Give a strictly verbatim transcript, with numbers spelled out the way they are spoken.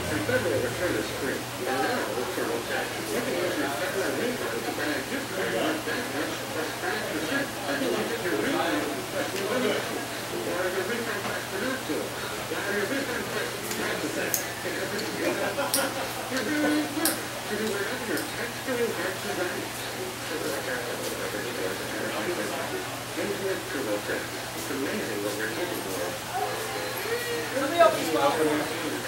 Remember to return the screen. And now with TurboTax, you can use your federal refund to buy a gift card worth that much plus five percent. And you can get your refund plus your money. Or your refund plus for not to. Or your refund plus five percent. Because it's good. You're really good to do whatever your tax-doing heart desires. Infinite TurboTax. It's amazing what you're capable of. Let me help you,